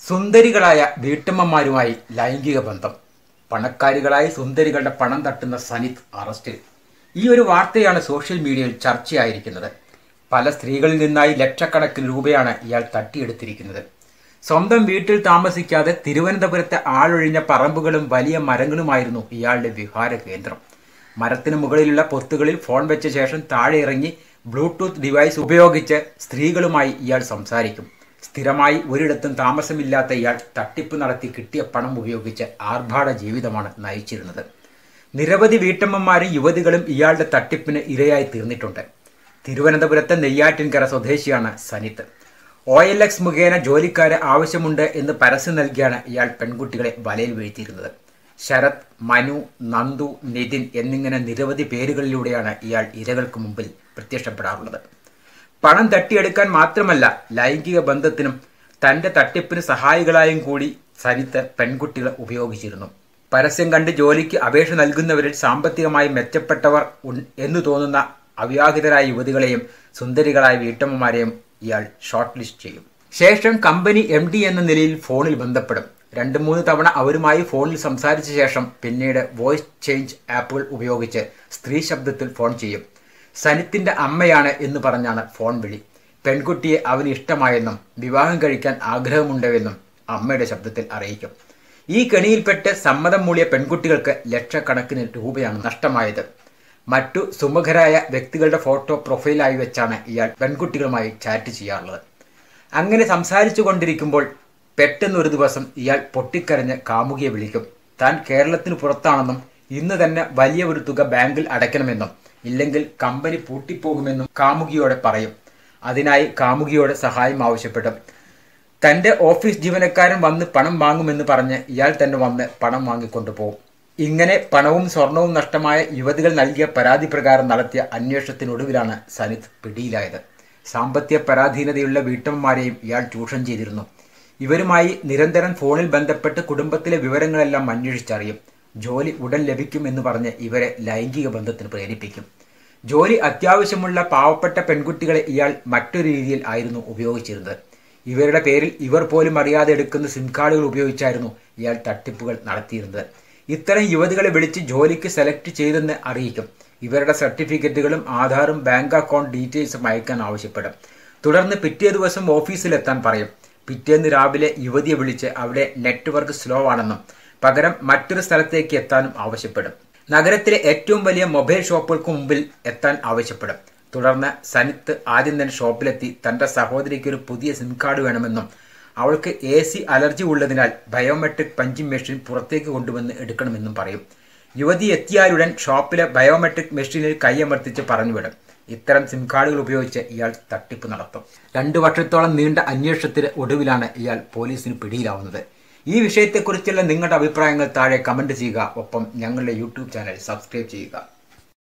സുന്ദരികളായ വീട്ടമ്മമാരുമായി ലൈംഗിക ബന്ധം. പണക്കാരികളായ സുന്ദരികളുടെ പണം തട്ടുന്ന സനിത് അറസ്റ്റിൽ. ഈ ഒരു വാർത്തയാണ് സോഷ്യൽ മീഡിയയിൽ ചർച്ചയായിരിക്കുന്നത്. പല സ്ത്രീകളിൽ നിന്നായി ലക്ഷക്കണക്കിന് രൂപയാണ് ഇയാൾ തട്ടിയെടുത്തിരിക്കുന്നത്. സ്വന്തം വീട്ടിൽ താമസിക്കാതെ തിരുവനന്തപുരത്തെ ആളൊഴിഞ്ഞ പറമ്പുകളും വലിയ മരങ്ങളുമായിരുന്നു ഇയാളുടെ വിഹാര കേന്ദ്രം. മരത്തിന് മുകളിലുള്ള പൊത്തുകളിൽ ഫോൺ വെച്ച ശേഷം താഴെ ഇറങ്ങി ബ്ലൂടൂത്ത് ഡിവൈസ് ഉപയോഗിച്ച് സ്ത്രീകളുമായി ഇയാൾ സംസാരിക്കും. സ്ഥിരമായി ഒരിടത്തും താമസമില്ലാത്ത ഇയാൾ തട്ടിപ്പ് നടത്തി കിട്ടിയ പണം ഉപയോഗിച്ച് ആർഭാട ജീവിതമാണ് നയിച്ചിരുന്നത്. നിരവധി വീട്ടമ്മമാരും യുവതികളും ഇയാളുടെ തട്ടിപ്പിന് ഇരയായി തീർന്നിട്ടുണ്ട്. തിരുവനന്തപുരത്തെ നെയ്യാറ്റിൻകര സ്വദേശിയാണ് സനിത്. OLX മുഖേന ജോലിക്കാരെ ആവശ്യമുണ്ട് എന്ന് പരസ്യം നൽകിയാണ് ഇയാൾ പെൺകുട്ടികളെ വലയിൽ വീഴ്ത്തിയിരുന്നത്. ശരത്, മനു, നന്ദു, നിതിൻ എന്നിങ്ങനെ നിരവധി പേരുകളിലൂടെയാണ് ഇയാൾ ഇരകൾക്ക് മുമ്പിൽ പ്രത്യക്ഷപ്പെടാറുള്ളത്. പണം തട്ടിയെടുക്കാൻ മാത്രമല്ല, ലൈംഗിക ബന്ധത്തിനും തന്റെ തട്ടിപ്പിന് സഹായികളായും കൂടി സനിത് പെൺകുട്ടികളെ ഉപയോഗിച്ചിരുന്നു. പരസ്യം കണ്ട് ജോലിക്ക് അപേക്ഷ നൽകുന്നവരിൽ സാമ്പത്തികമായി മെച്ചപ്പെട്ടവർ എന്നു തോന്നുന്ന അവിവാഹിതരായ യുവതികളെയും സുന്ദരികളായ വീട്ടമ്മമാരെയും ഇയാൾ ഷോർട്ട് ലിസ്റ്റ് ചെയ്യും. ശേഷം കമ്പനി MD എന്ന നിലയിൽ ഫോണിൽ ബന്ധപ്പെടും. 2-3 തവണ അവരുമായി ഫോണിൽ സംസാരിച്ച ശേഷം പിന്നീട് വോയിസ് ചേഞ്ച് ആപ്പുകൾ ഉപയോഗിച്ച് സ്ത്രീ ശബ്ദത്തിൽ ഫോൺ ചെയ്യും. സനിത്തിന്റെ അമ്മയാണ് എന്ന് പറഞ്ഞാണ് ഫോൺ വിളി. പെൺകുട്ടിയെ അവന് ഇഷ്ടമായെന്നും വിവാഹം കഴിക്കാൻ ആഗ്രഹമുണ്ടെന്നും അമ്മയുടെ ശബ്ദത്തിൽ അറിയിക്കും. ഈ കെണിയിൽപ്പെട്ട് സമ്മതം മൂളിയ പെൺകുട്ടികൾക്ക് ലക്ഷക്കണക്കിന് രൂപയാണ് നഷ്ടമായത്. മറ്റു സുമുഖരായ വ്യക്തികളുടെ ഫോട്ടോ പ്രൊഫൈലായി വെച്ചാണ് ഇയാൾ പെൺകുട്ടികളുമായി ചാറ്റ് ചെയ്യാറുള്ളത്. അങ്ങനെ സംസാരിച്ചു കൊണ്ടിരിക്കുമ്പോൾ പെട്ടെന്നൊരു ദിവസം ഇയാൾ പൊട്ടിക്കരഞ്ഞ് കാമുകിയെ വിളിക്കും. താൻ കേരളത്തിന് പുറത്താണെന്നും ഇന്ന് തന്നെ വലിയ ഒരു തുക ബാങ്കിൽ അടയ്ക്കണമെന്നും ഇല്ലെങ്കിൽ കമ്പനി പൂട്ടിപ്പോകുമെന്നും കാമുകിയോടെ പറയും. അതിനായി കാമുകിയോട് സഹായം ആവശ്യപ്പെടും. തന്റെ ഓഫീസ് ജീവനക്കാരൻ വന്ന് പണം വാങ്ങുമെന്ന് പറഞ്ഞ് ഇയാൾ തന്നെ വന്ന് പണം വാങ്ങിക്കൊണ്ടുപോകും. ഇങ്ങനെ പണവും സ്വർണവും നഷ്ടമായ യുവതികൾ നൽകിയ പരാതി പ്രകാരം നടത്തിയ അന്വേഷണത്തിനൊടുവിലാണ് സനിത് പിടിയിലായത്. സാമ്പത്തിക പരാധീനതയുള്ള വീട്ടമ്മമാരെയും ഇയാൾ ചൂഷണം ചെയ്തിരുന്നു. ഇവരുമായി നിരന്തരം ഫോണിൽ ബന്ധപ്പെട്ട് കുടുംബത്തിലെ വിവരങ്ങളെല്ലാം അന്വേഷിച്ചറിയും. ജോലി ഉടൻ ലഭിക്കുമെന്ന് പറഞ്ഞ് ഇവരെ ലൈംഗിക ബന്ധത്തിന് പ്രേരിപ്പിക്കും. ജോലി അത്യാവശ്യമുള്ള പാവപ്പെട്ട പെൺകുട്ടികളെ ഇയാൾ മറ്റൊരു രീതിയിൽ ആയിരുന്നു ഉപയോഗിച്ചിരുന്നത്. ഇവരുടെ പേരിൽ ഇവർ പോലും അറിയാതെ എടുക്കുന്ന സിം കാർഡുകൾ ഉപയോഗിച്ചായിരുന്നു ഇയാൾ തട്ടിപ്പുകൾ നടത്തിയിരുന്നത്. ഇത്തരം യുവതികളെ വിളിച്ച് ജോലിക്ക് സെലക്ട് ചെയ്തെന്ന് അറിയിക്കും. ഇവരുടെ സർട്ടിഫിക്കറ്റുകളും ആധാറും ബാങ്ക് അക്കൗണ്ട് ഡീറ്റെയിൽസും അയക്കാൻ ആവശ്യപ്പെടും. തുടർന്ന് പിറ്റേ ദിവസം ഓഫീസിലെത്താൻ പറയും. പിറ്റേന്ന് രാവിലെ യുവതിയെ വിളിച്ച് അവിടെ നെറ്റ്വർക്ക് സ്ലോ ആണെന്നും പകരം മറ്റൊരു സ്ഥലത്തേക്ക് എത്താനും ആവശ്യപ്പെടും. നഗരത്തിലെ ഏറ്റവും വലിയ മൊബൈൽ ഷോപ്പുകൾക്ക് മുമ്പിൽ എത്താൻ ആവശ്യപ്പെടും. തുടർന്ന് സനിത് ആദ്യം തന്നെ ഷോപ്പിലെത്തി തന്റെ സഹോദരിക്ക് ഒരു പുതിയ സിം കാർഡ് വേണമെന്നും അവൾക്ക് AC അലർജി ഉള്ളതിനാൽ ബയോമെട്രിക് പഞ്ചിങ് മെഷീൻ പുറത്തേക്ക് കൊണ്ടുവന്ന് എടുക്കണമെന്നും പറയും. യുവതി എത്തിയാലുടൻ ഷോപ്പിലെ ബയോമെട്രിക് മെഷീനിൽ കൈയമർത്തിച്ച് പറഞ്ഞുവിടും. ഇത്തരം സിം കാർഡുകൾ ഉപയോഗിച്ച് ഇയാൾ തട്ടിപ്പ് നടത്തും. 2 വർഷത്തോളം നീണ്ട അന്വേഷണത്തിന് ഒടുവിലാണ് ഇയാൾ പോലീസിന് പിടിയിലാവുന്നത്. ഈ വിഷയത്തെക്കുറിച്ചുള്ള നിങ്ങളുടെ അഭിപ്രായങ്ങൾ താഴെ കമന്റ് ചെയ്യുക. ഒപ്പം ഞങ്ങളുടെ YouTube ചാനൽ സബ്സ്ക്രൈബ് ചെയ്യുക.